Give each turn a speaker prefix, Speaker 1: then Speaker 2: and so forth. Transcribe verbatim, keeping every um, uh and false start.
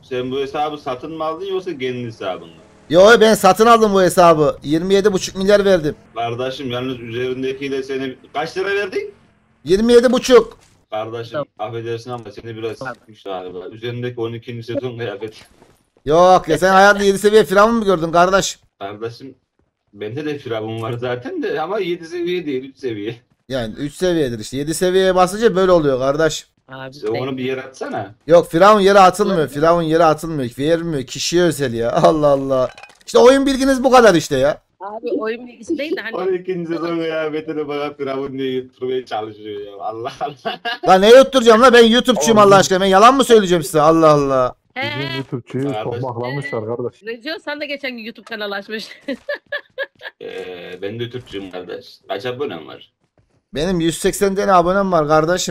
Speaker 1: Sen bu hesabı satın mı aldın yoksa kendi hesabın mı?
Speaker 2: Yo ben satın aldım bu hesabı. yirmi yedi buçuk milyar verdim.
Speaker 1: Kardeşim yalnız üzerindekiyle seni kaç lira verdin?
Speaker 2: yirmi yedi buçuk.
Speaker 1: Kardeşim
Speaker 3: Tamam.
Speaker 1: affedersin ama seni biraz sıkmış galiba. Üzerindeki on ikinci sezon kıyafet.
Speaker 2: Yok ya sen hayatında yedi seviye firavun mu gördün kardeş?
Speaker 1: Kardeşim bende de firavun var zaten de ama yedi seviye değil üç seviye.
Speaker 2: Yani üç seviyedir işte. yedi seviyeye basınca böyle oluyor kardeş.
Speaker 3: Abi
Speaker 1: Sen onu bir yere atsana.
Speaker 2: Yok firavun yere atılmıyor. Firavun yere atılmıyor. Verilmiyor. Kişiye özel ya. Allah Allah. İşte oyun bilginiz bu kadar işte ya.
Speaker 3: Abi oyun bilgisi değil de hani
Speaker 1: on ikinci sezon kıyafetini bana firavun diye yutturmaya çalışıyor ya. Allah Allah.
Speaker 2: Lan ne yutturacağım la ben YouTube'çuyum Allah aşkına. Ben yalan mı söyleyeceğim size Allah Allah.
Speaker 4: Bizim
Speaker 3: he
Speaker 4: YouTube'çuyu
Speaker 1: Kardeş.
Speaker 4: tokmaklamışlar kardeş.
Speaker 3: Reco sen de geçen gün YouTube kanalı açmış.
Speaker 1: Ee, ben de Türkçüyüm kardeş. Kaç abonem var?
Speaker 2: Benim yüz seksen tane abonem var kardeşim.